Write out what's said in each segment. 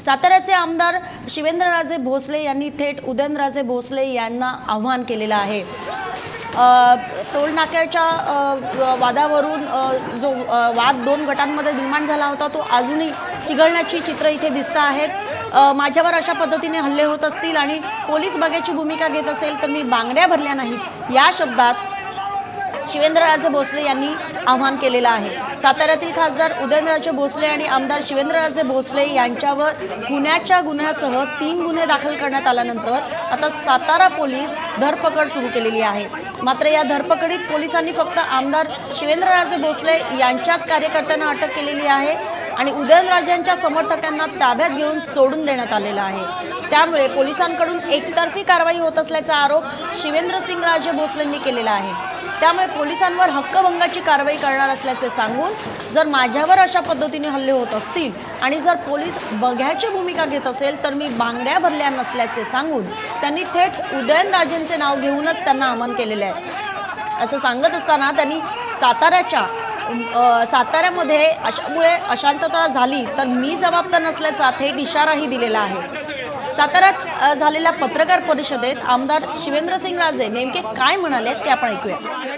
साताऱ्याचे आमदार शिवेंद्रराजे भोसले यांनी थेट उदयनराजे भोसले यांना आव्हान केलेलं आहे। टोल नाक्याच्या वादावरून जो वाद दोन गटांमध्ये निर्माण झाला होता तो अजूनही चिघळण्याची चित्र इथे दिसत आहेत। माझ्यावर अशा पद्धतीने हल्ले होत असतील आणि पोलीस बघ्याची भूमिका घेत असेल तर मी बांगड्या भरल्या नाहीत, या शब्दात शिवेंद्रराजे भोसले यांनी आव्हान केलेलं आहे। साताऱ्यातील खासदार उदयनराजे भोसले आणि आमदार शिवेंद्रराजे भोसले यांच्यावर गुन्ह्याच्या गुन्ह्यासह 3 गुन्हे दाखल करण्यात आल्यानंतर आता सातारा पोलीस धरपकड सुरू केलेली आहे। मात्र या धरपकडीत पोलिसांनी फक्त आमदार शिवेंद्रराजे भोसले यांच्याच कार्यकर्त्यांना अटक केलेली आहे आणि उदयनराजेंच्या समर्थकांना ताब्यात घेऊन सोडून देण्यात आलेला आहे। त्यामुळे पोलिसांकडून एकतर्फी कारवाई होत असल्याचा आरोप शिवेंद्रसिंगराजे भोसलेंनी केलेला आहे। त्यामुळे पोलिसांवर हक्कभंगाची कारवाई करणार असल्याचे सांगून जर माझ्यावर अशा पद्धतीने हल्ले होत असतील आणि जर पोलीस बघ्याची भूमिका घेत असेल तर मी बांगड्या भरल्या नसल्याचे सांगून त्यांनी थेट उदयनराजेंचे नाव घेऊनच त्यांना आवाहन केलेले आहे। असं सांगत असताना त्यांनी साताऱ्यामध्ये अशामुळे अशांतता झाली तर मी जबाबदार नसल्याचा थेट इशाराही दिलेला आहे। साताऱ्यात झालेल्या पत्रकार परिषदेत आमदार शिवेंद्रसिंगराजे नेमके काय म्हणाले ते आपण ऐकूया।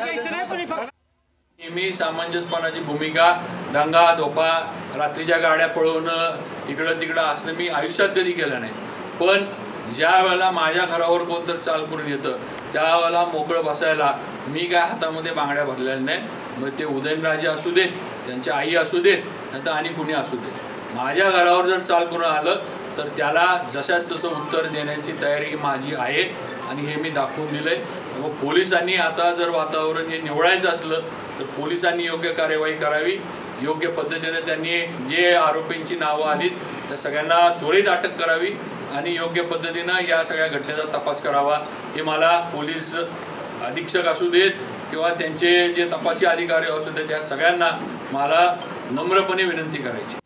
नेहमी सामंजस्यपणाची भूमिका, दंगा धोपा, रात्रीच्या गाड्या पळवणं, इकडं तिकडं असणं मी आयुष्यात कधी केलं नाही। पण ज्या वेळेला माझ्या घरावर कोणतरी चाल करून येतं त्यावेळेला मोकळं बसायला मी काय हातामध्ये बांगड्या भरलेल्या नाही। मग ते उदयनराजे असू देत, त्यांची आई असू देत, नाही तर आणि कुणी असू देत, माझ्या घरावर जर चाल करून आलं तर त्याला जशाच तसं उत्तर देण्याची तयारी माझी आहे आणि हे मी दाखवून दिलंय। व पोलिसांनी आता जर वातावरण हे निवडायचं असलं तर पोलिसांनी योग्य कार्यवाही करावी, योग्य पद्धतीने त्यांनी जे आरोपींची नावं आलीत त्या सगळ्यांना त्वरित अटक करावी आणि योग्य पद्धतीनं या सगळ्या घटनेचा तपास करावा। हे मला पोलीस अधीक्षक असू देत किंवा त्यांचे जे तपासी अधिकारी असू देत, त्या सगळ्यांना मला नम्रपणे विनंती करायची।